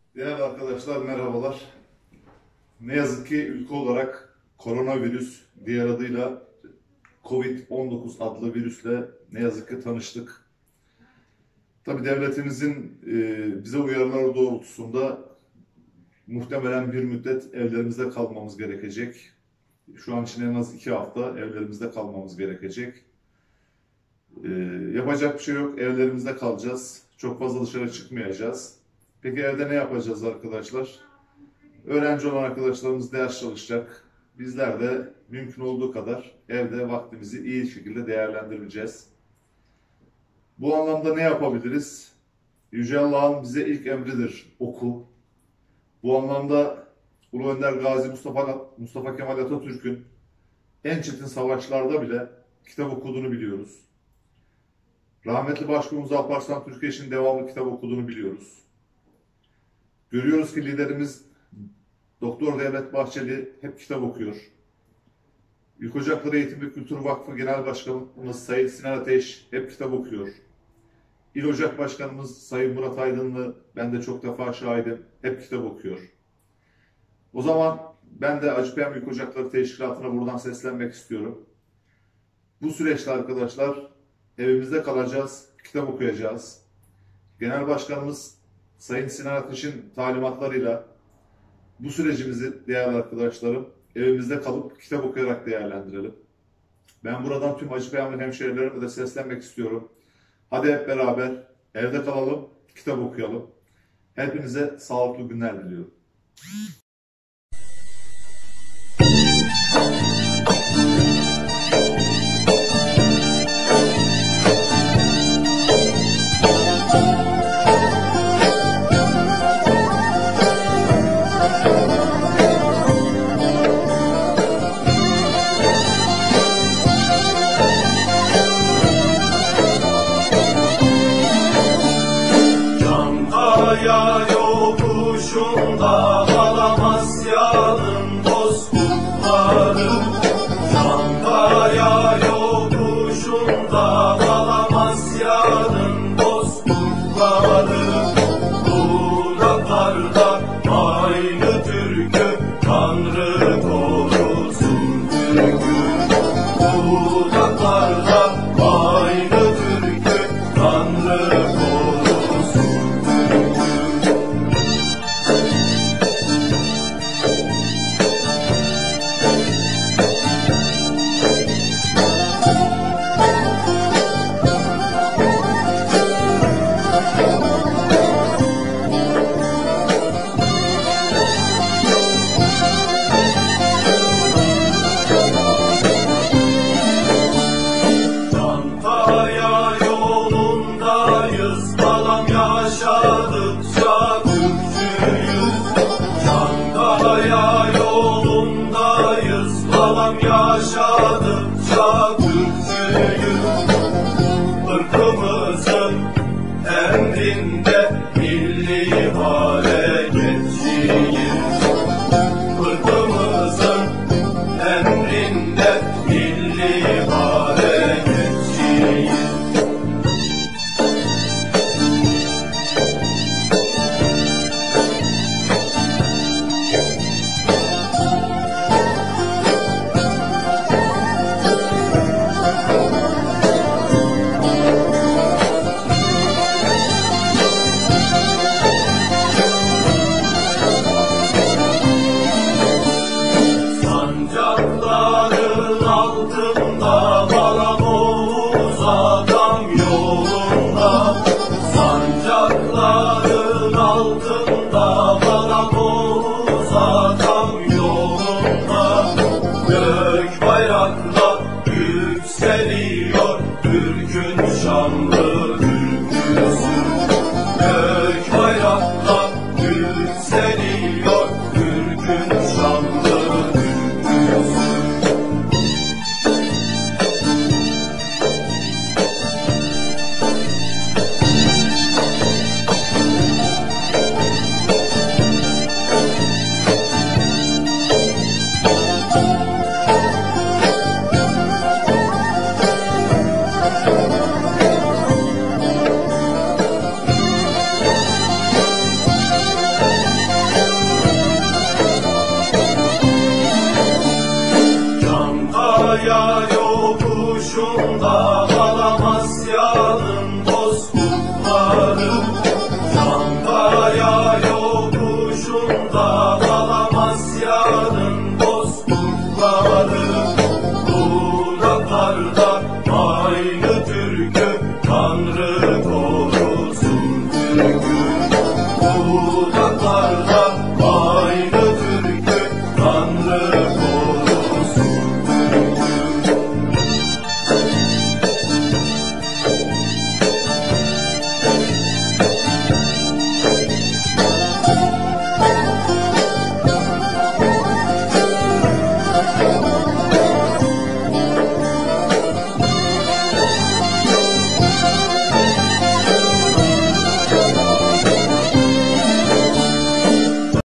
Değerli arkadaşlar merhabalar. Ne yazık ki ülke olarak koronavirüs, diğer adıyla Covid-19 adlı virüsle ne yazık ki tanıştık. Tabii devletimizin bize uyarıları doğrultusunda muhtemelen bir müddet evlerimizde kalmamız gerekecek. Şu an için en az 2 hafta evlerimizde kalmamız gerekecek. Yapacak bir şey yok, evlerimizde kalacağız. Çok fazla dışarı çıkmayacağız. Peki evde ne yapacağız arkadaşlar? Öğrenci olan arkadaşlarımız ders çalışacak. Bizler de mümkün olduğu kadar evde vaktimizi iyi şekilde değerlendireceğiz. Bu anlamda ne yapabiliriz? Yüce Allah'ın bize ilk emridir, oku. Bu anlamda Ulu Önder Gazi Mustafa Kemal Atatürk'ün en çetin savaşlarda bile kitap okuduğunu biliyoruz. Rahmetli Başbuğumuz Alparslan Türkeş'in devamlı kitap okuduğunu biliyoruz. Görüyoruz ki liderimiz Doktor Devlet Bahçeli hep kitap okuyor. Yük Ocakları Eğitim ve Kültür Vakfı Genel Başkanımız Sayın Sinan Ateş hep kitap okuyor. İl Ocak Başkanımız Sayın Murat Aydınlı, ben de çok defa şahidim, hep kitap okuyor. O zaman ben de Acıpayam Yük Ocakları Teşkilatı'na buradan seslenmek istiyorum. Bu süreçte arkadaşlar evimizde kalacağız, kitap okuyacağız. Genel Başkanımız Sayın Sinan Ateş'in talimatlarıyla bu sürecimizi değerli arkadaşlarım evimizde kalıp kitap okuyarak değerlendirelim. Ben buradan tüm Acıpayamlı hemşehrilerime de seslenmek istiyorum. Hadi hep beraber evde kalalım, kitap okuyalım. Hepinize sağlıklı günler diliyorum. Çankaya yokuşunda Alamasya'nın bozkurtları, Çankaya yokuşunda Alamasya'nın bozkurtları, Iraklarda aynı Türk'ü Tanrı korusun Türk'ü, Iraklarda aynı Türk'ü Tanrı korusun. Çankaya yolundayız, balam yaşadıkça Türkçüyüz. Çankaya yolundayız, balam yaşadıkça Türkçüyüz. Irkımızın emrinde milli hareketçiyiz. Irkımızın emrinde milli hareketçiyiz. Sancakların altında balam Oğuz adam yolunda, sancakların altında balam Oğuz adam yolunda, gök bayraklar yükseliyor Türk'ün şanlı türküsü, gök bayraklar yükseliyor Türk'ün şanlı türküsü. Valamasya'nın bozkurtları, Çankaya yokuşunda Valamasya'nın bozkurtları, dudaklarda aynı türkü Tanrı